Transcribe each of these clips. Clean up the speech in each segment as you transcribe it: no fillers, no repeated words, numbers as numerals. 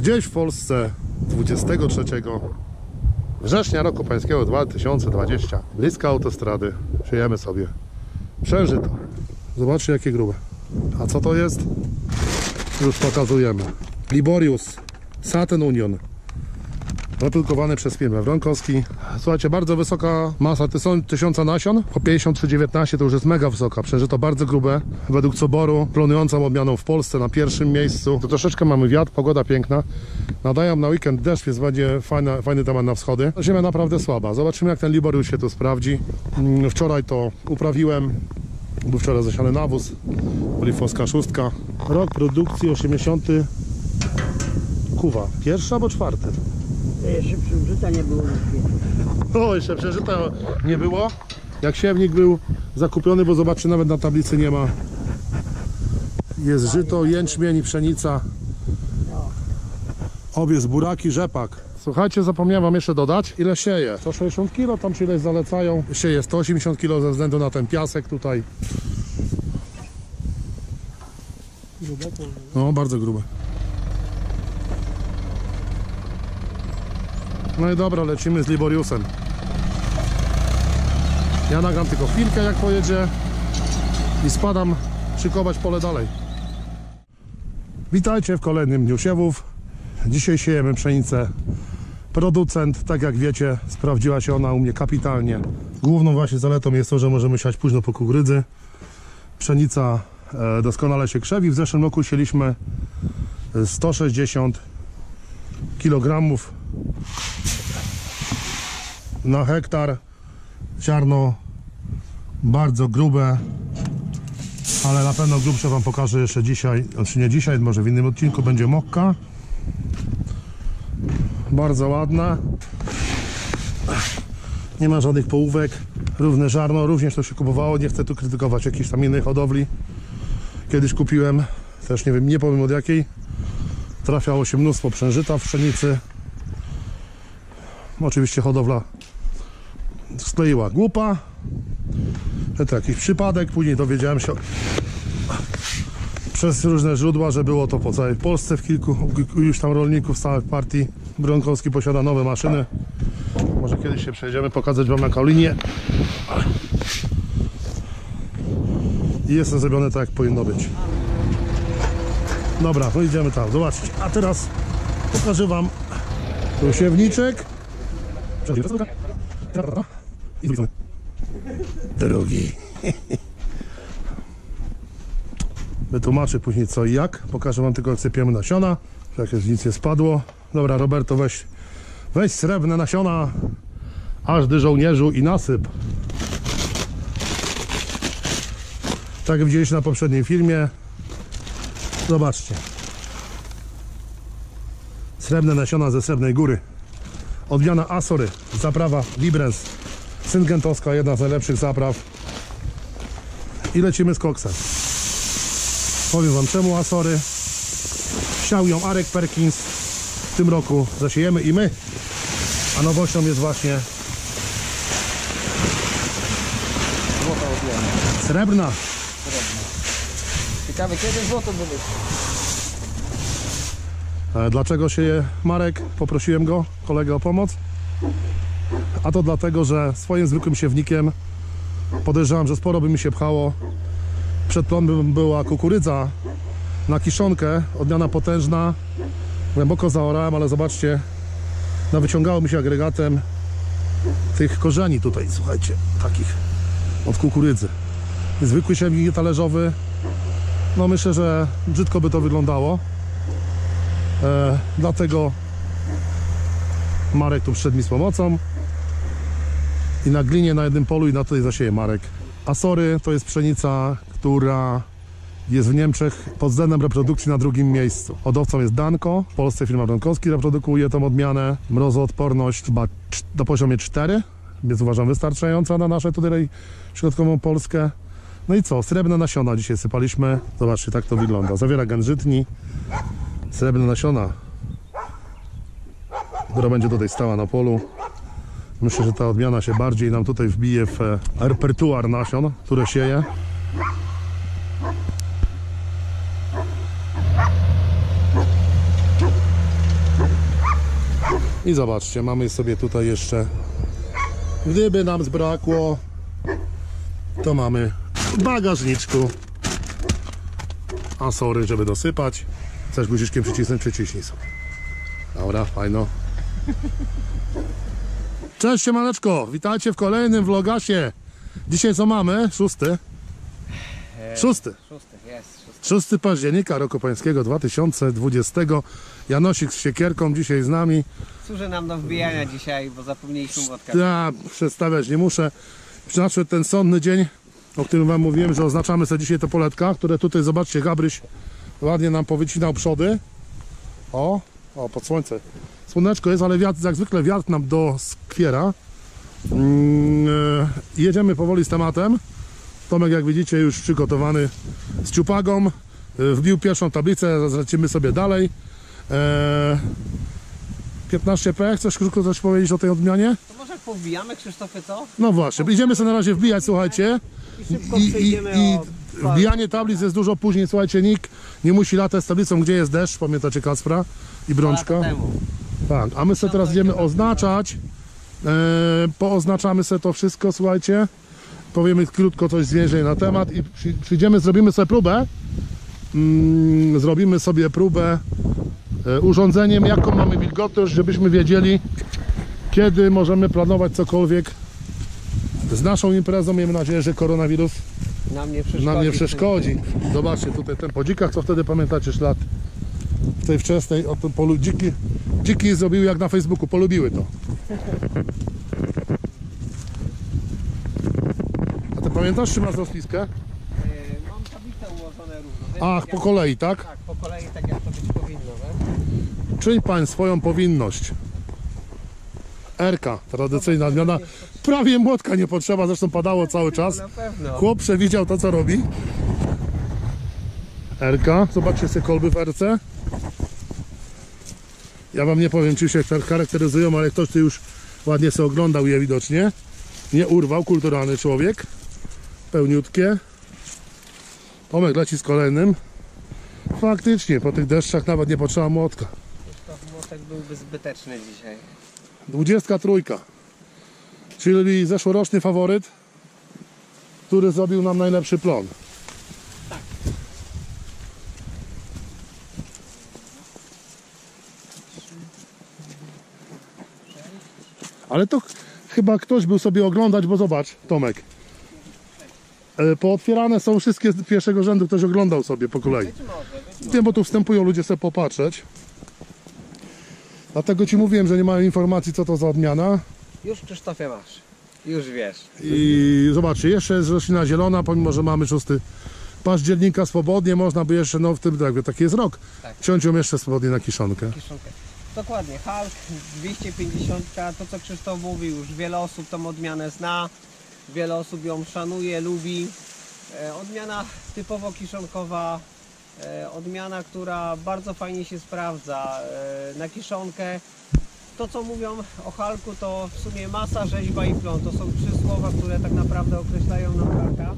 Gdzieś w Polsce 23 września roku pańskiego 2020, blisko autostrady, przyjemy sobie przężyto. Zobaczcie, jakie grube. A co to jest? Już pokazujemy. Liborius Satin Union, wyprodukowany przez firmę Wronkowski. Słuchajcie, bardzo wysoka masa 1000 nasion, po 53,19 to już jest mega wysoka. Przężyto bardzo grube, według Coboru planującą odmianą w Polsce na pierwszym miejscu. To troszeczkę mamy wiatr, pogoda piękna. Nadają na weekend deszcz, więc będzie fajny temat na wschody. Ziemia naprawdę słaba. Zobaczymy, jak ten Liborius się tu sprawdzi. Wczoraj to uprawiłem. Był wczoraj zasiany nawóz. Olifowska 6. Rok produkcji 80. Kuwa. Pierwszy albo czwarty? Jeszcze przężyta nie było. O, jeszcze przężyta nie było. Jak siewnik był zakupiony, bo zobaczcie, nawet na tablicy nie ma. Jest żyto, jęczmień i pszenica. Owiec, buraki, rzepak. Słuchajcie, zapomniałem wam jeszcze dodać, ile sieje. 160 kg, tam czy ileś zalecają. Sieje 180 kg ze względu na ten piasek tutaj. No, bardzo grube. No i dobra, lecimy z Liboriusem. Ja nagram tylko chwilkę, jak pojedzie i spadam szykować pole dalej. Witajcie w kolejnym dniu siewów. Dzisiaj siejemy pszenicę Producent. Tak jak wiecie, sprawdziła się ona u mnie kapitalnie. Główną właśnie zaletą jest to, że możemy siać późno po kukurydzy. Pszenica doskonale się krzewi. W zeszłym roku sieliśmy 160 kg na hektar. Ziarno bardzo grube, ale na pewno grubsze wam pokażę jeszcze dzisiaj, znaczy nie dzisiaj, może w innym odcinku. Będzie mokka, bardzo ładna, nie ma żadnych połówek, równe ziarno. Również to się kupowało, nie chcę tu krytykować jakiejś tam innej hodowli. Kiedyś kupiłem, też nie wiem, nie powiem od jakiej, trafiało się mnóstwo przężyta w pszenicy. Oczywiście hodowla skleiła głupa, że to jakiś przypadek. Później dowiedziałem się przez różne źródła, że było to po całej Polsce, w kilku już tam rolników z całej partii. Wronkowski posiada nowe maszyny. Może kiedyś się przejdziemy, pokazać wam jaką linię. I jest to zrobione tak, jak powinno być. Dobra, no idziemy tam, zobaczcie. A teraz pokażę wam tu siewniczek. Drugi. Wytłumaczę później co i jak. Pokażę wam tylko, jak sypiemy nasiona. Jak już nic nie spadło. Dobra, Roberto, weź srebrne nasiona, aż do żołnierzu i nasyp. Tak jak widzieliście na poprzednim filmie. Zobaczcie. Srebrne nasiona ze Srebrnej Góry. Odmiana Asory. Zaprawa Librens. Syngentowska, jedna z najlepszych zapraw. I lecimy z koksem. Powiem wam czemu Asory. Siał ją Arek Perkins. W tym roku zasiejemy i my. A nowością jest właśnie Złota odmiana. srebrna. Ciekawe, kiedy złoto były. Dlaczego sieje Marek? Poprosiłem go, kolegę, o pomoc. A to dlatego, że swoim zwykłym siewnikiem podejrzewam, że sporo by mi się pchało. Przed plomбem była kukurydza na kiszonkę, odmiana potężna. Głęboko zaorałem, ale zobaczcie, wyciągało mi się agregatem tych korzeni tutaj, słuchajcie, takich od kukurydzy. Zwykły siewnik talerzowy, no myślę, że brzydko by to wyglądało. Dlatego Marek tu przyszedł mi z pomocą i na glinie na jednym polu i na tutaj zasieje Marek. Asory to jest pszenica, która jest w Niemczech pod względem reprodukcji na drugim miejscu. Hodowcą jest Danko, w Polsce firma Wronkowski reprodukuje tą odmianę. Mrozoodporność chyba do poziomie 4, więc uważam wystarczająca na nasze tutaj środkową Polskę. No i co? Srebrne nasiona dzisiaj sypaliśmy. Zobaczcie, tak to wygląda. Zawiera gen żytni. Srebrne nasiona, która będzie tutaj stała na polu. Myślę, że ta odmiana się bardziej nam tutaj wbije w repertuar nasion, które sieje. I zobaczcie, mamy sobie tutaj jeszcze, gdyby nam zbrakło, to mamy w bagażniczku. A sorry, żeby dosypać. Chcesz guziczkiem przycisnąć, przyciśnij sobie. Dobra, fajno. Cześć siemaneczko, witajcie w kolejnym vlogasie. Dzisiaj co mamy? 6. 6. 6 października roku pańskiego 2020. Janosik z siekierką dzisiaj z nami. Służy nam do wbijania dzisiaj, bo zapomnieliśmy wodkę. Ja przedstawiać nie muszę. Nadszedł ten sądny dzień, o którym wam mówiłem, że oznaczamy sobie dzisiaj te poletka, które tutaj, zobaczcie, Gabryś ładnie nam powycinał przody. O, pod słońce. Słoneczko jest, ale wiatr, jak zwykle wiatr nam doskwiera. Jedziemy powoli z tematem. Tomek, jak widzicie, już przygotowany z ciupagą. Wbił pierwszą tablicę, lecimy sobie dalej. 15p, chcesz krótko coś powiedzieć o tej odmianie? To może powbijamy, Krzysztofie, co? No właśnie, idziemy sobie na razie wbijać, słuchajcie. I szybko przejdziemy o... Wbijanie tablic jest dużo później, słuchajcie, nikt nie musi latać z tablicą, gdzie jest deszcz, pamiętacie Kacpra i Brączka? Tak, a my sobie teraz idziemy oznaczać, pooznaczamy sobie to wszystko, słuchajcie, powiemy krótko coś więcej na temat i przyjdziemy, zrobimy sobie próbę, urządzeniem, jaką mamy wilgotność, żebyśmy wiedzieli, kiedy możemy planować cokolwiek z naszą imprezą. Miejmy nadzieję, że koronawirus nam nie przeszkodzi. Zobaczcie tutaj ten po dzikach, co wtedy pamiętacie ślad w tej wczesnej, o tym polu dziki zrobiły jak na Facebooku, polubiły to. A ty pamiętasz, czy masz rozpiskę? Mam tablicę ułożone równo. Ach, po kolei, tak? Tak, po kolei, tak jak to być powinno, tak? Czyń pan swoją powinność. Erka, tradycyjna odmiana. Prawie młotka nie potrzeba, zresztą padało cały czas. Na pewno. Chłop przewidział to, co robi. Erka, zobaczcie sobie kolby w Erce. Ja wam nie powiem, czy się charakteryzują, ale ktoś tu już ładnie sobie oglądał je widocznie. Nie urwał, kulturalny człowiek. Pełniutkie. Tomek leci z kolejnym. Faktycznie, po tych deszczach nawet nie potrzeba młotka. Krzysztof Młotek byłby zbyteczny dzisiaj. 23, czyli zeszłoroczny faworyt, który zrobił nam najlepszy plon. Ale to chyba ktoś był sobie oglądać, bo zobacz, Tomek. Pootwierane są wszystkie z pierwszego rzędu, ktoś oglądał sobie po kolei. Wiem, bo tu wstępują ludzie sobie popatrzeć. Dlatego ci mówiłem, że nie mają informacji, co to za odmiana. Już, Krzysztofie, masz. Już wiesz. I zobaczcie, jeszcze jest roślina zielona, pomimo że mamy 6 października swobodnie, można by jeszcze, no w tym, jakby taki jest rok, Tak. ciąć ją jeszcze swobodnie na kiszonkę. Kiszonkę. Dokładnie, Hulk 250, to co Krzysztof mówił, już wiele osób tą odmianę zna, wiele osób ją szanuje, lubi. Odmiana typowo kiszonkowa, odmiana, która bardzo fajnie się sprawdza na kiszonkę. To co mówią o Hulku, to w sumie masa, rzeźba i plon. To są 3 słowa, które tak naprawdę określają nam Hulka.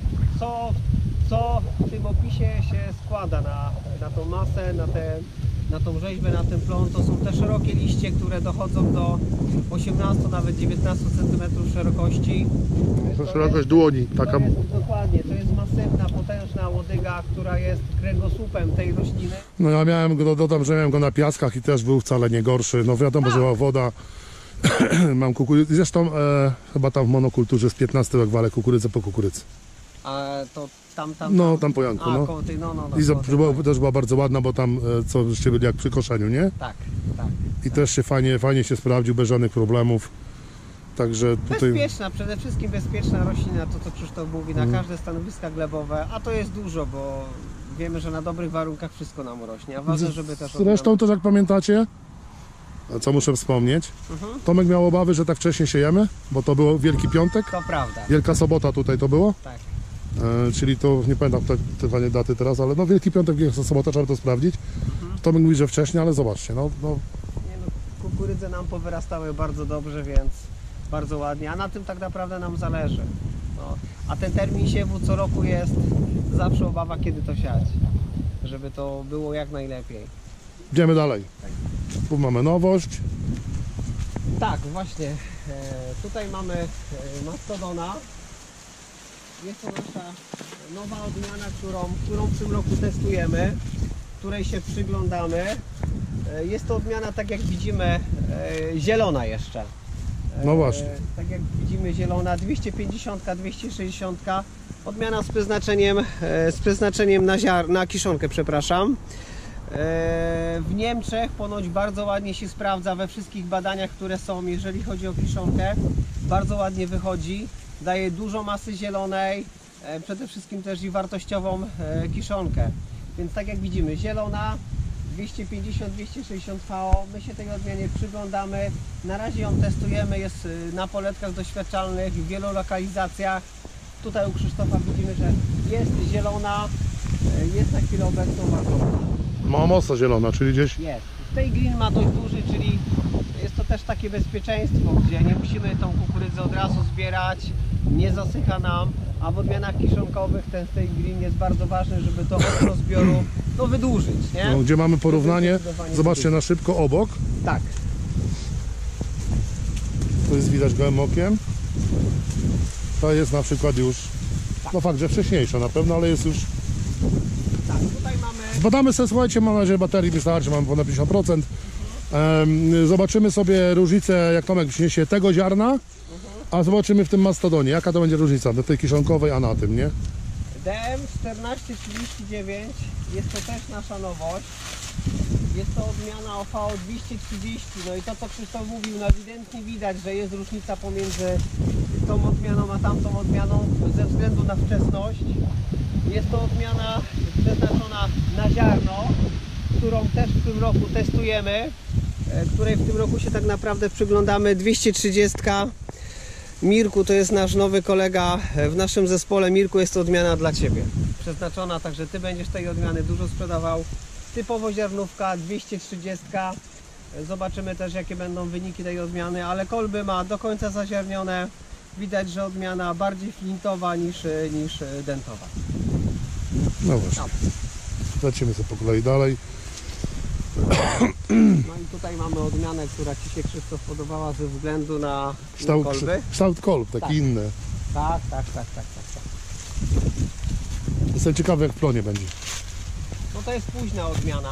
Co w tym opisie się składa na tą masę, na tą rzeźbę, na ten plon? To są te szerokie liście, które dochodzą do 18, nawet 19 cm szerokości. To szerokość dłoni, taka. Dokładnie, to jest masywna, potężna łodyga, która jest kręgosłupem tej rośliny. No ja miałem go, dodam, że miałem go na piaskach i też był wcale nie gorszy. No wiadomo, że była woda. Mam kukurydzę, zresztą chyba tam w monokulturze jest 15 jak walę kukurydzę po kukurydzy. A to tam. No tam po Janku, no. Koło tej, no. I też była bardzo ładna, bo tam co żeście byli jak przy koszeniu, nie? Tak. I też się fajnie się sprawdził, bez żadnych problemów. Także tutaj... Bezpieczna, przede wszystkim bezpieczna roślina, to co Krzysztof mówi, na każde stanowiska glebowe, a to jest dużo, bo wiemy, że na dobrych warunkach wszystko nam rośnie, a ważne, żeby też... Zresztą też jak pamiętacie, co muszę wspomnieć, Tomek miał obawy, że tak wcześnie siejemy, bo to było Wielki Piątek, To prawda, Wielka Sobota tutaj to było, tak. czyli to, nie pamiętam te daty teraz, ale no Wielki Piątek, Wielka Sobota, trzeba to sprawdzić. Tomek mówi, że wcześniej, ale zobaczcie, no Nie no, kukurydze nam powyrastały bardzo dobrze, więc bardzo ładnie, a na tym tak naprawdę nam zależy. No. A ten termin siewu co roku jest zawsze obawa, kiedy to siać, żeby to było jak najlepiej. idziemy dalej. Tu mamy nowość, Tak, właśnie. Tutaj mamy mastodona. Jest to nasza nowa odmiana, którą w tym roku testujemy, której się przyglądamy. Jest to odmiana, tak jak widzimy, zielona jeszcze. No właśnie. Tak jak widzimy, zielona 250, 260. Odmiana z przeznaczeniem na kiszonkę, przepraszam. W Niemczech ponoć bardzo ładnie się sprawdza we wszystkich badaniach, które są, jeżeli chodzi o kiszonkę. Bardzo ładnie wychodzi, daje dużo masy zielonej, przede wszystkim też i wartościową kiszonkę. Więc tak jak widzimy, zielona 250-260 VO, my się tej odmianie przyglądamy. Na razie ją testujemy, jest na poletkach doświadczalnych w wielu lokalizacjach. Tutaj u Krzysztofa widzimy, że jest zielona, jest na chwilę obecną wartością. Ma mocno zielona, czyli gdzieś... Jest. W tej green ma dość duży, czyli jest to też takie bezpieczeństwo, gdzie nie musimy tą kukurydzę od razu zbierać, nie zasycha nam, a w odmianach kiszonkowych ten stay green jest bardzo ważny, żeby to okno zbioru wydłużyć, nie? No, gdzie mamy porównanie, Zdecydowanie zobaczcie na szybko obok. Tak. To jest widać gołym okiem. To jest na przykład już, no fakt, że wcześniejsza na pewno, ale jest już... Tak, tutaj mamy... Zbadamy sobie, słuchajcie, mam nadzieję, że baterii wystarczy, mamy ponad 50%. Zobaczymy sobie różnicę, jak Tomek przyniesie tego ziarna, a zobaczymy w tym mastodonie, jaka to będzie różnica do tej kiszonkowej, a na tym, nie? DM 1439 jest to też nasza nowość. Jest to odmiana OVO 230. No i to, co Krzysztof mówił, no ewidentnie widać, że jest różnica pomiędzy tą odmianą a tamtą odmianą ze względu na wczesność. Jest to odmiana przeznaczona na ziarno, którą też w tym roku testujemy, której w tym roku się tak naprawdę przyglądamy. 230. Mirku to jest nasz nowy kolega w naszym zespole. Mirku, jest to odmiana dla Ciebie. Przeznaczona, także Ty będziesz tej odmiany dużo sprzedawał. Typowo ziarnówka 230. Zobaczymy też, jakie będą wyniki tej odmiany, ale kolby ma do końca zaziarnione. Widać, że odmiana bardziej flintowa niż dentowa. No właśnie. Lecimy sobie po kolei dalej. No i tutaj mamy odmianę, która Ci się, Krzysztof, podobała ze względu na kolby. Kształt kolb, taki Tak. inny. Tak. Jestem ciekawy, jak w plonie będzie. No to jest późna odmiana.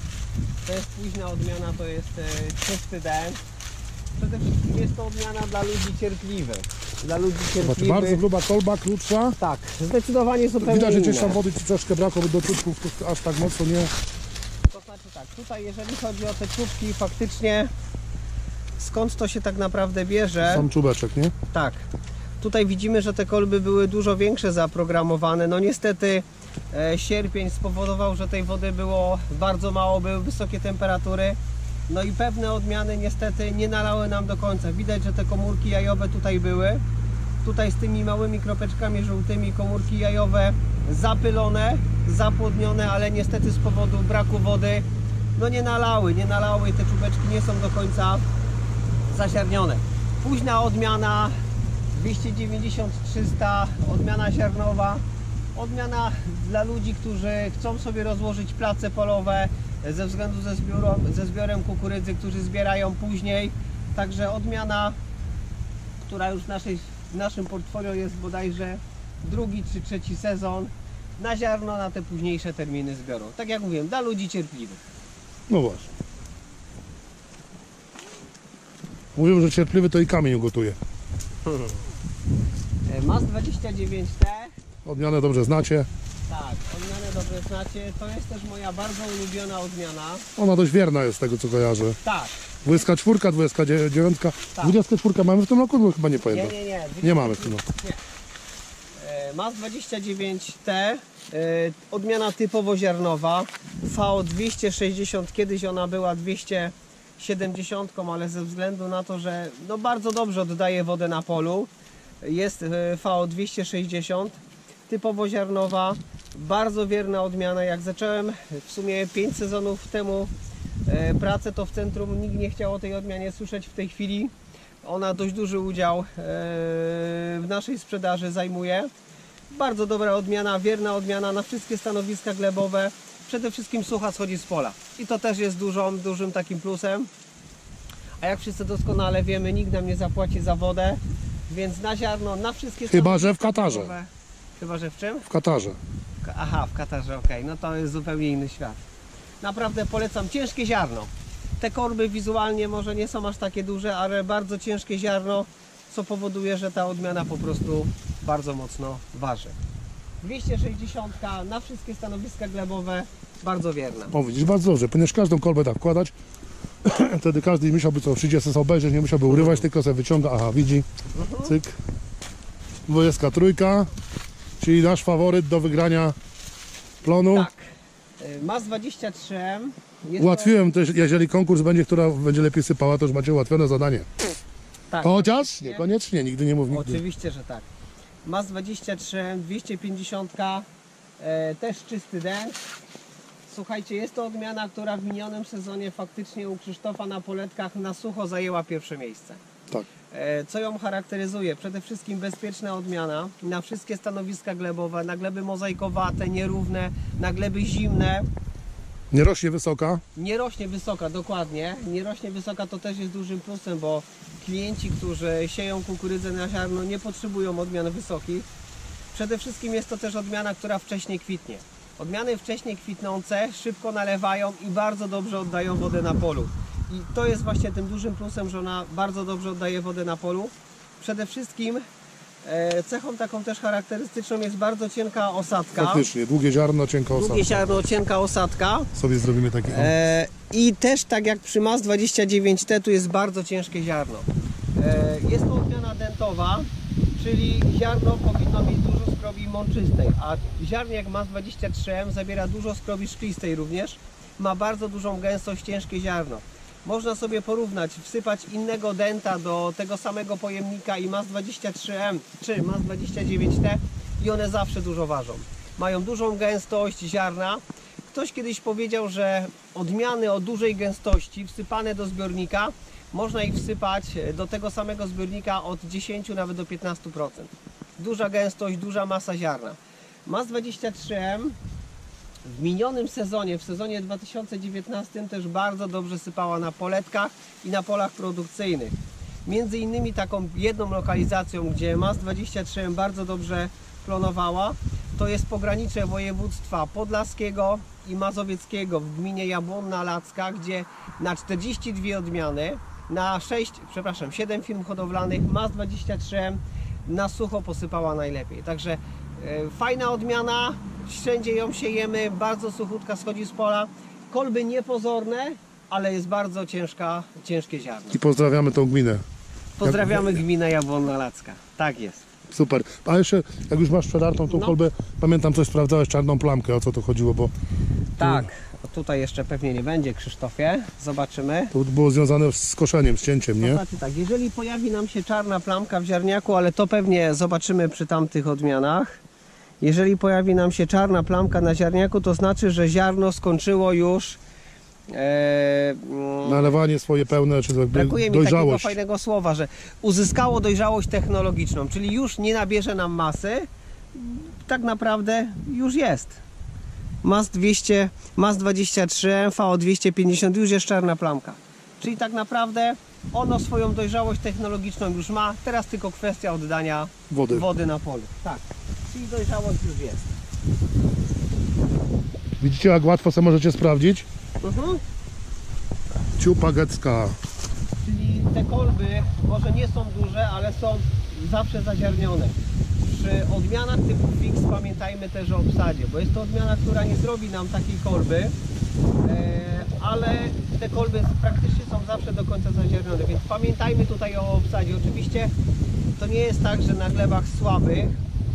To jest czysty dent. Przede wszystkim jest to odmiana dla ludzi cierpliwych. Zobaczcie, bardzo gruba kolba, krótsza. Tak, zdecydowanie zupełnie Widać, że inne. gdzieś tam wody ci troszkę brakło do czubków, to aż tak mocno nie. To znaczy tak, tutaj jeżeli chodzi o te czubki, faktycznie skąd to się tak naprawdę bierze? Sam czubeczek, nie? Tak, tutaj widzimy, że te kolby były dużo większe zaprogramowane. No niestety sierpień spowodował, że tej wody było bardzo mało, były wysokie temperatury. No i pewne odmiany niestety nie nalały nam do końca. Widać, że te komórki jajowe tutaj były. Tutaj z tymi małymi kropeczkami żółtymi komórki jajowe zapylone, zapłodnione, ale niestety z powodu braku wody no nie nalały i te czubeczki nie są do końca zaziarnione. Późna odmiana 290-300, odmiana ziarnowa, odmiana dla ludzi, którzy chcą sobie rozłożyć place polowe ze względu ze zbiorem kukurydzy, którzy zbierają później. Także odmiana, która już w naszym portfolio jest bodajże drugi czy trzeci sezon na ziarno, na te późniejsze terminy zbioru. Tak jak mówiłem, dla ludzi cierpliwych. No właśnie. Mówią, że cierpliwy to i kamień ugotuje. MAS 29T. Odmianę dobrze znacie. Tak, odmianę dobrze znacie. To jest też moja bardzo ulubiona odmiana. Ona dość wierna jest z tego, co kojarzę. Tak. 24, 29. Tak. 24 mamy w tym roku? No, chyba nie pamiętam. Nie. Nie mamy w tym roku. MAS 29T, odmiana typowo ziarnowa, VO 260, kiedyś ona była 270, ale ze względu na to, że no bardzo dobrze oddaje wodę na polu, jest VO 260, typowo ziarnowa, bardzo wierna odmiana. Jak zacząłem w sumie 5 sezonów temu pracę, to w centrum nikt nie chciał o tej odmianie słyszeć. W tej chwili ona dość duży udział w naszej sprzedaży zajmuje. Bardzo dobra odmiana, wierna odmiana na wszystkie stanowiska glebowe. Przede wszystkim sucha schodzi z pola i to też jest dużym takim plusem. A jak wszyscy doskonale wiemy, nikt nam nie zapłaci za wodę, więc na ziarno, na wszystkie... Chyba, że w stanowiska Katarze. glebowe- Chyba, że w czym? W Katarze. Aha, w Katarze, okej, no to jest zupełnie inny świat. Naprawdę polecam ciężkie ziarno. Te korby wizualnie może nie są aż takie duże, ale bardzo ciężkie ziarno, co powoduje, że ta odmiana po prostu bardzo mocno waży. 260 na wszystkie stanowiska glebowe, bardzo wierna. O, widzisz, bardzo dobrze, ponieważ każdą kolbę tak wkładać, wtedy każdy nie musiałby co, przyjdzie sobie obejrzeć, nie musiałby urywać, tylko sobie wyciąga, aha, widzi, cyk. 23, czyli nasz faworyt do wygrania plonu. Tak. MAS 23 jest Ułatwiłem też, jeżeli konkurs będzie, która będzie lepiej sypała, to już macie ułatwione zadanie. tak, Chociaż niekoniecznie, nigdy nie mów nigdy. oczywiście, że tak. MAS 23, 250, też czysty dęć. Słuchajcie, jest to odmiana, która w minionym sezonie faktycznie u Krzysztofa na poletkach na sucho zajęła pierwsze miejsce. Tak. Co ją charakteryzuje? Przede wszystkim bezpieczna odmiana na wszystkie stanowiska glebowe, na gleby mozaikowate, nierówne, na gleby zimne. Nie rośnie wysoka. Nie rośnie wysoka, dokładnie. Nie rośnie wysoka, to też jest dużym plusem, bo klienci, którzy sieją kukurydzę na ziarno, nie potrzebują odmian wysokich. Przede wszystkim jest to też odmiana, która wcześniej kwitnie. Odmiany wcześniej kwitnące szybko nalewają i bardzo dobrze oddają wodę na polu. I to jest właśnie tym dużym plusem, że ona bardzo dobrze oddaje wodę na polu. Przede wszystkim cechą taką też charakterystyczną jest bardzo cienka osadka. Faktycznie, długie ziarno, cienka osadka. Długie ziarno, cienka osadka. Sobie zrobimy taki... I też tak jak przy MAS 29T, tu jest bardzo ciężkie ziarno. Jest to odmiana dentowa, czyli ziarno powinno mieć dużo skrobi mączystej, a ziarniak MAS 23M zawiera dużo skrobi szklistej również. Ma bardzo dużą gęstość, ciężkie ziarno. Można sobie porównać, wsypać innego denta do tego samego pojemnika i MAS 23M czy MAS 29T i one zawsze dużo ważą. Mają dużą gęstość ziarna. Ktoś kiedyś powiedział, że odmiany o dużej gęstości wsypane do zbiornika, można ich wsypać do tego samego zbiornika od 10 nawet do 15%. Duża gęstość, duża masa ziarna. MAS 23M w minionym sezonie, w sezonie 2019 też bardzo dobrze sypała na poletkach i na polach produkcyjnych. Między innymi taką jedną lokalizacją, gdzie MAS 23M bardzo dobrze plonowała, to jest pogranicze województwa podlaskiego i mazowieckiego w gminie Jabłonna Lacka, gdzie na 42 odmiany, na 7 firm hodowlanych MAS 23M na sucho posypała najlepiej. Także fajna odmiana, wszędzie ją siejemy, bardzo suchutka schodzi z pola. Kolby niepozorne, ale jest bardzo ciężkie ziarno. I pozdrawiamy tą gminę. Pozdrawiamy gminę Jabłonna Lacka. Tak jest. Super. A jeszcze, jak już masz przedartą tą kolbę, pamiętam, coś sprawdzałeś, czarną plamkę, o co to chodziło, bo Tak, tutaj jeszcze pewnie nie będzie, Krzysztofie. Zobaczymy. to było związane z koszeniem, z cięciem, nie? To znaczy tak, jeżeli pojawi nam się czarna plamka w ziarniaku, ale to pewnie zobaczymy przy tamtych odmianach. Jeżeli pojawi nam się czarna plamka na ziarniaku, to znaczy, że ziarno skończyło już Nalewanie swoje pełne, czy brakuje mi takiego dojrzałość. fajnego słowa, że uzyskało dojrzałość technologiczną, czyli już nie nabierze nam masy, tak naprawdę już jest. MAS 23, VO 250 już jest czarna plamka. Czyli tak naprawdę ono swoją dojrzałość technologiczną już ma, teraz tylko kwestia oddania Wody. na polu. Tak, czyli dojrzałość już jest. Widzicie, jak łatwo sobie możecie sprawdzić? Ciupagecka. Czyli te kolby może nie są duże, ale są zawsze zaziarnione. Przy odmianach typu fix pamiętajmy też o obsadzie, bo jest to odmiana, która nie zrobi nam takiej kolby, ale te kolby praktycznie są zawsze do końca zaziarnione, więc pamiętajmy tutaj o obsadzie. Oczywiście to nie jest tak, że na glebach słabych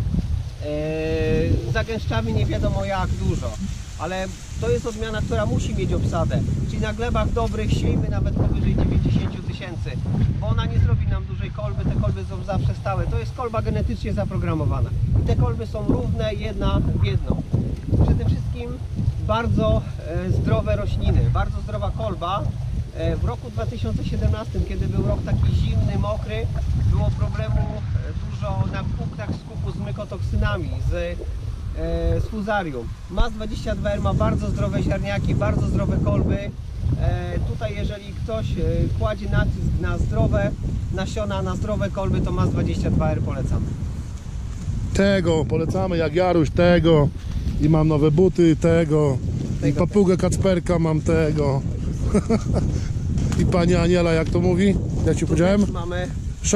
zagęszczamy nie wiadomo jak dużo, ale to jest odmiana, która musi mieć obsadę, czyli na glebach dobrych siejmy nawet powyżej 90 000, bo ona nie zrobi nam dużej kolby, te kolby są zawsze stałe, to jest kolba genetycznie zaprogramowana i te kolby są równe jedna w jedną. Przede wszystkim bardzo zdrowe rośliny, bardzo zdrowa kolba. W roku 2017, kiedy był rok taki zimny, mokry, było problemu dużo na punktach skupu z mykotoksynami, z fuzarium. MAS 22R ma bardzo zdrowe ziarniaki, bardzo zdrowe kolby. Tutaj jeżeli ktoś kładzie nacisk na zdrowe nasiona, na zdrowe kolby, to MAS 22R polecam. Tego polecamy, jak Jaruś, tego. I mam nowe buty, tego. I Tego papugę Kacperka mam, tego. I pani Aniela, jak to mówi? Jak ci powiedziałem? Też mamy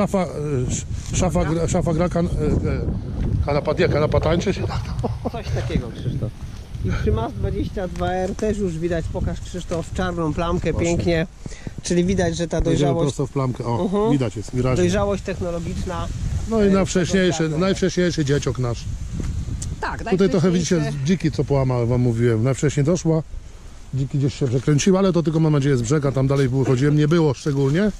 Szafa gra kanapa tańczy? coś takiego, Krzysztof. I przy MAS 22R też już widać, pokaż Krzysztof, czarną plamkę, Proszę. pięknie. Czyli widać, że ta Jedziemy dojrzałość, prosto w plamkę. O, widać jest wyraźnie. dojrzałość technologiczna. No i tego najwcześniejszy dzieciok nasz. Tak, Tutaj trochę widzicie najwcześniejsze- dziki, co połamał, wam mówiłem. Najwcześniej doszła, dziki gdzieś się przekręciły, ale to tylko mam nadzieję z brzega, tam dalej wychodziłem, nie było szczególnie.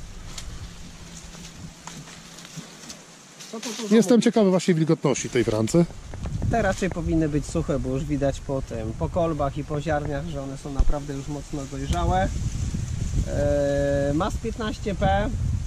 Co to dużo Jestem mówi? ciekawy właśnie wilgotności tej Francy. Te raczej powinny być suche, bo już widać po tym, po kolbach i po ziarniach, że one są naprawdę już mocno dojrzałe. MAS 15P,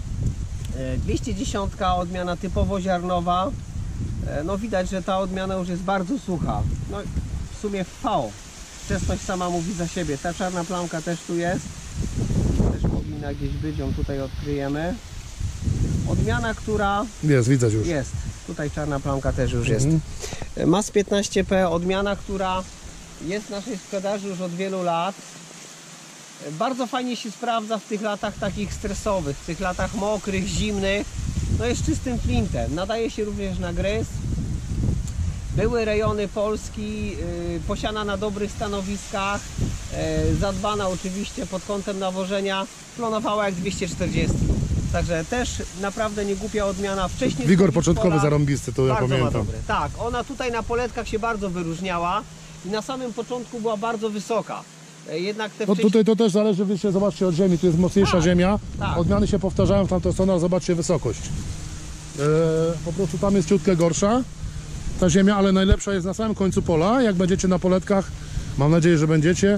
210, odmiana typowo ziarnowa. No widać, że ta odmiana już jest bardzo sucha. No w sumie V. Wczesność sama mówi za siebie. Ta czarna plamka też tu jest. Też powinna gdzieś być, ją tutaj odkryjemy. Odmiana, która Jest, widać już. jest. Tutaj czarna plamka też już jest. Mhm. MAS 15P, odmiana, która jest w naszej sprzedaży już od wielu lat. Bardzo fajnie się sprawdza w tych latach takich stresowych, w tych latach mokrych, zimnych. No jest czystym flintem. Nadaje się również na gryz. Były rejony Polski, posiana na dobrych stanowiskach, zadbana oczywiście pod kątem nawożenia, plonowała jak 240. Także też naprawdę nie głupia odmiana. Wcześniej Wigor wchodzić w początkowy pola, zarąbisty, to ja bardzo ma pamiętam. dobry. Tak, ona tutaj na poletkach się bardzo wyróżniała i na samym początku była bardzo wysoka. Jednak te No tutaj to też zależy, wiecie, zobaczcie od ziemi, tu jest mocniejsza Tak, ziemia, tak. odmiany się powtarzają w tamtą stronę, ale zobaczcie wysokość. Po prostu tam jest ciutkę gorsza ta ziemia, ale najlepsza jest na samym końcu pola, jak będziecie na poletkach, mam nadzieję, że będziecie,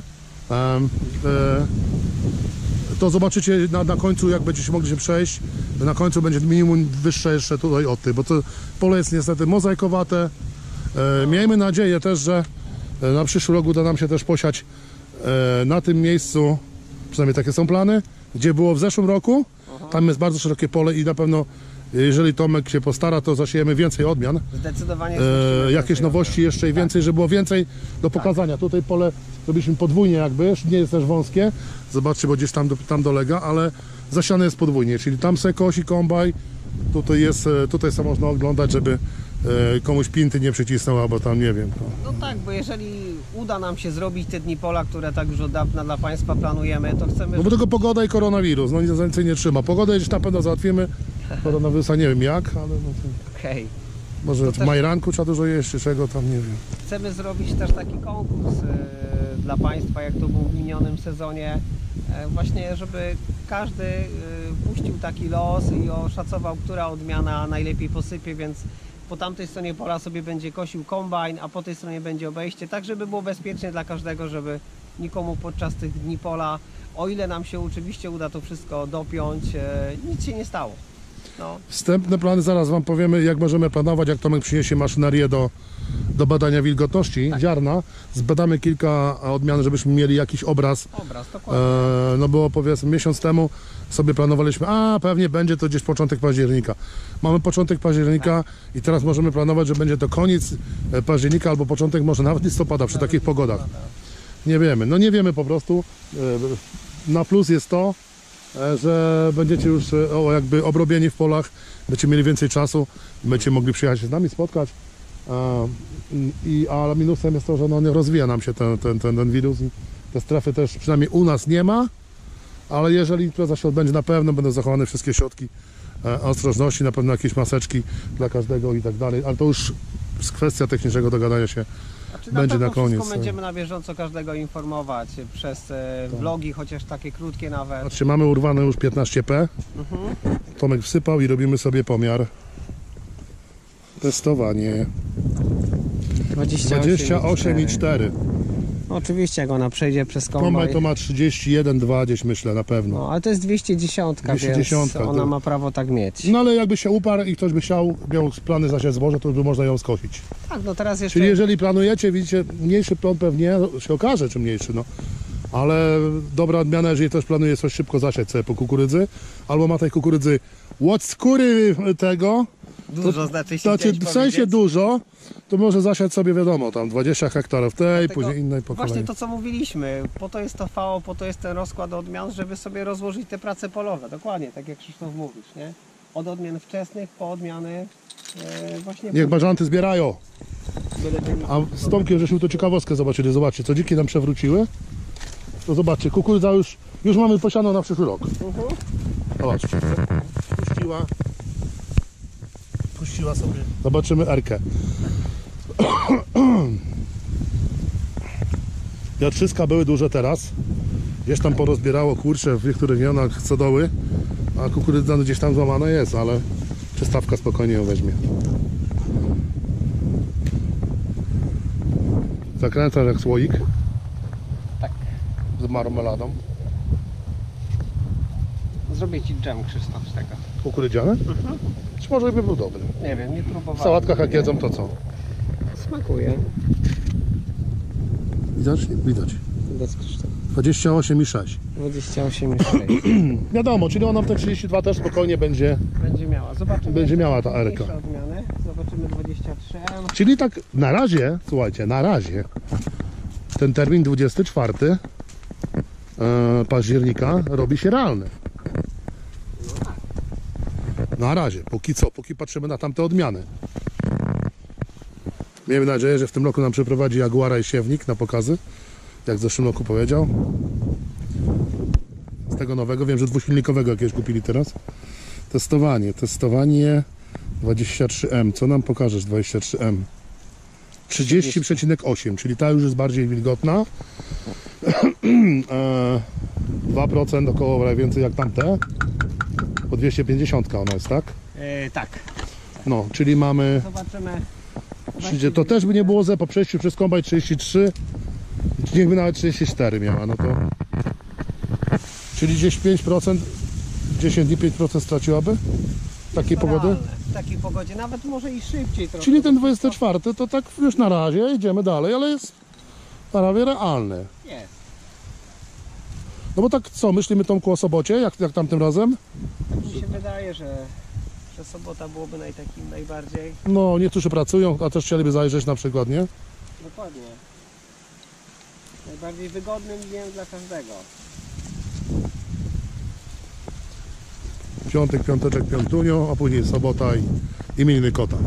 to zobaczycie na końcu, jak będziecie mogli się przejść, na końcu będzie minimum wyższe jeszcze tutaj od tej, bo to pole jest niestety mozaikowate. Miejmy nadzieję też, że na przyszły rok uda nam się też posiać na tym miejscu, przynajmniej takie są plany, gdzie było w zeszłym roku. Tam jest bardzo szerokie pole i na pewno, jeżeli Tomek się postara, to zasiejemy więcej odmian. Zdecydowanie Jakieś więcej nowości jeszcze i więcej, żeby było więcej do pokazania. Tutaj pole robiliśmy podwójnie jakby, nie jest też wąskie. Zobaczcie, bo gdzieś tam dolega, ale zasiane jest podwójnie, czyli tam se kosi kombaj, tutaj sobie można oglądać, żeby komuś pinty nie przycisnął, albo tam nie wiem. No tak, bo jeżeli uda nam się zrobić te dni pola, które tak już od dawna dla Państwa planujemy, to chcemy... No bo tylko pogoda i koronawirus, no nic więcej nie trzyma. Pogodę gdzieś na pewno załatwimy, koronawirusa nie wiem jak, ale no to Okej. może To w też- majranku trzeba dużo jeść, czy czego tam, nie wiem. Chcemy zrobić też taki konkurs dla Państwa, jak to był w minionym sezonie. Właśnie, żeby każdy puścił taki los i oszacował, która odmiana najlepiej posypie, więc po tamtej stronie pola sobie będzie kosił kombajn, a po tej stronie będzie obejście, tak żeby było bezpiecznie dla każdego, żeby nikomu podczas tych dni pola, o ile nam się oczywiście uda to wszystko dopiąć, nic się nie stało. No. Wstępne plany zaraz wam powiemy, jak możemy planować, jak Tomek przyniesie maszynerię do badania wilgotności ziarna. Zbadamy kilka odmian, żebyśmy mieli jakiś obraz. Obraz, dokładnie. No bo powiedzmy miesiąc temu sobie planowaliśmy, pewnie będzie to gdzieś początek października. Mamy początek października i teraz możemy planować, że będzie to koniec października albo początek może nawet listopada przy takich pogodach. Nie wiemy, no nie wiemy po prostu. Na plus jest to, że będziecie już jakby obrobieni w polach, będziecie mieli więcej czasu, będziecie mogli przyjechać się z nami spotkać. A minusem jest to, że no nie rozwija nam się ten wirus i te strefy też przynajmniej u nas nie ma, ale jeżeli impreza się odbędzie, na pewno będą zachowane wszystkie środki ostrożności, na pewno jakieś maseczki dla każdego i tak dalej, ale to już jest kwestia technicznego dogadania się. Znaczy, będzie pewno na koniec, wszystko tak. będziemy na bieżąco każdego informować przez vlogi, chociaż takie krótkie nawet. Patrzcie, mamy urwane już 15P. Tomek wsypał i robimy sobie pomiar. Testowanie. 28,4. Oczywiście, jak ona przejdzie przez Kombaj kombaj. to ma 31,2 gdzieś myślę na pewno. No, ale to jest 210, 210, więc ona to- ma prawo tak mieć. No ale jakby się uparł i ktoś by miał plany zasiać zboże, to już by można ją skosić. Tak, no teraz jeszcze... Czyli jeżeli planujecie, widzicie, mniejszy plon pewnie się okaże, czy mniejszy, no. Ale dobra odmiana, jeżeli też planuje coś szybko zasiać sobie po kukurydzy, albo ma tej kukurydzy od skóry tego, Dużo znaczy się znaczy, chciałeś w sensie powiedzieć? dużo, to może zasiać sobie wiadomo, tam 20 hektarów tej, Dlatego później innej po Właśnie kolei. to, co mówiliśmy, po to jest to FAO, po to jest ten rozkład odmian, żeby sobie rozłożyć te prace polowe. Dokładnie, tak jak Krzysztof mówisz, nie? Od odmian wczesnych po odmiany właśnie... Niech bażanty zbierają. byle wynik. A z Tomkiem żeśmy tu ciekawostkę zobaczyli. Zobaczcie, co dziki nam przewróciły. To zobaczcie, kukurydza już mamy posianą na przyszły rok. Zobaczcie. Puściła sobie. Zobaczymy erkę. Jatrzyska były duże teraz. Gdzieś tam porozbierało kurcze w niektórych rejonach stodoły, a kukurydza gdzieś tam złamana jest, ale przystawka spokojnie ją weźmie. Zakręcasz jak słoik. Tak. Z marmoladą. Zrobię Ci dżem, Krzysztof, z tego. Kukurydziane? Czy może by był dobry? Nie wiem, nie W próbowałem. sałatkach jak jedzą to co? Smakuje. Widać? Widać. Bez Krzysztof. 28,6. 28,6. Wiadomo, czyli ona w te 32 też spokojnie będzie. Będzie miała. Zobaczymy. Będzie jeszcze miała ta wcześniejsze erka. odmiany. Zobaczymy 23M. Czyli tak na razie, słuchajcie, na razie ten termin 24 października robi się realny. Na razie, póki co, póki patrzymy na tamte odmiany. Miejmy nadzieję, że w tym roku nam przeprowadzi Jaguara i Siewnik na pokazy, jak w zeszłym roku powiedział. Z tego nowego, wiem, że dwusilnikowego jakiegoś kupili teraz. Testowanie 23M. Co nam pokażesz 23M? 30,8, czyli ta już jest bardziej wilgotna. 2% około mniej więcej jak tamte. Po 250 ona jest, tak? Tak. No, czyli mamy. Zobaczymy. To też by nie było po przejściu przez kombajn 33. Niechby nawet 34 miała, no to. Czyli gdzieś 5%, 10 dni 5% straciłaby? Takiej pogody? Realne. W takiej pogodzie, nawet może i szybciej trochę. Czyli ten 24 to tak już na razie idziemy dalej, ale jest prawie realny. Jest. No bo tak co, myślimy Tomku o sobocie, jak tamtym razem? Tak mi się wydaje, że sobota byłoby takim najbardziej. No niektórzy pracują, a też chcieliby zajrzeć na przykład, nie? Dokładnie. Najbardziej wygodnym dniem dla każdego. Piątek, piąteczek, piątunio, a później sobota i imieniny kota.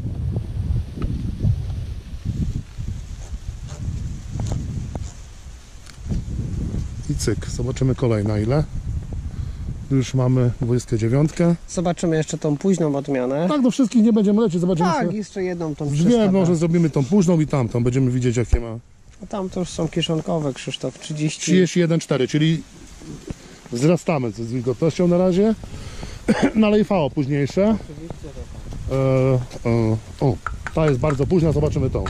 I cyk, zobaczymy kolejna ile. Już mamy 29. Zobaczymy jeszcze tą późną odmianę. Tak, do wszystkich nie będziemy lecieć, zobaczymy Tak, sobie. jeszcze jedną tą Drzwi, przystawę. może zrobimy tą późną i tamtą, będziemy widzieć jakie ma. A tam to już są kieszonkowe, Krzysztof. 30. 31,4, czyli wzrastamy z wilgotnością na razie. No ale i FAO późniejsze. Oczywiście, że tak. O, ta jest bardzo późna, zobaczymy tą.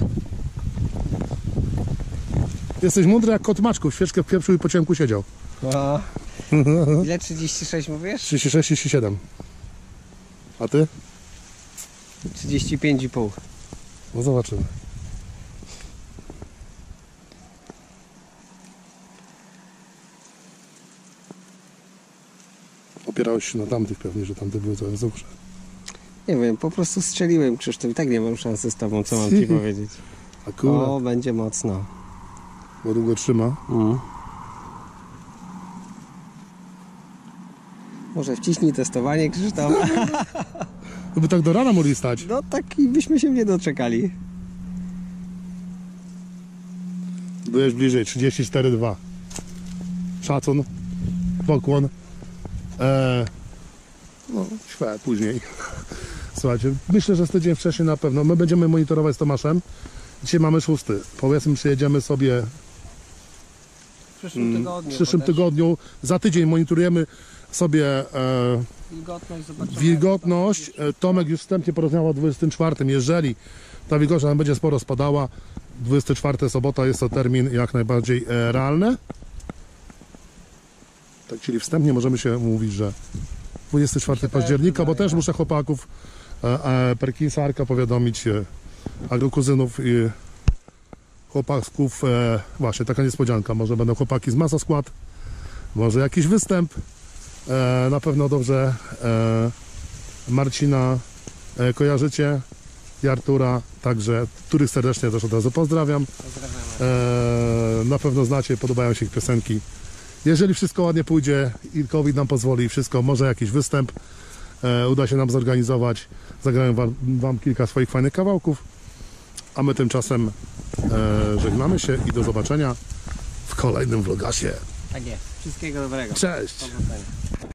Jesteś mądry jak kot Maczku, świeczkę w pieprzu i po ciemku siedział. A, ile 36 mówisz? 36, 37. A ty? 35,5. No zobaczymy. Opierałeś się na tamtych pewnie, że tamte były coraz suchsze. Nie wiem, po prostu strzeliłem, Krzysztof. I tak nie mam szansy z tobą, co mam ci powiedzieć. Akurat, O, będzie mocno. bo długo trzyma. Może wciśnij testowanie, Krzysztof. To by tak do rana mogli stać. No tak i byśmy się nie doczekali. Byłeś bliżej, 34,2. Szacun, pokłon. No, świat później. Słuchajcie, myślę, że z tydzień wcześniej na pewno. My będziemy monitorować z Tomaszem. Dzisiaj mamy 6. Powiedzmy, przyjedziemy sobie W przyszłym tygodniu. w przyszłym tygodniu. Za tydzień monitorujemy sobie Wilgotność, zobaczymy. wilgotność. Tomek już wstępnie porozmawiał o 24. Jeżeli ta wilgotność nam będzie sporo spadała, 24 sobota jest to termin jak najbardziej realny. Tak, czyli wstępnie możemy się mówić, że 24 października, bo też muszę chłopaków Perkinsa Arka powiadomić, agrokuzynów chłopaków, właśnie taka niespodzianka, może będą chłopaki z Masa Skład, może jakiś występ, na pewno dobrze Marcina kojarzycie i Artura, także których serdecznie też od razu pozdrawiam. Pozdrawiamy. Na pewno znacie, podobają się ich piosenki. Jeżeli wszystko ładnie pójdzie i COVID nam pozwoli, wszystko, może jakiś występ uda się nam zorganizować, zagrają wam kilka swoich fajnych kawałków, a my tymczasem żegnamy się i do zobaczenia w kolejnym vlogasie. Tak jest. Wszystkiego dobrego. Cześć! Powodzenia.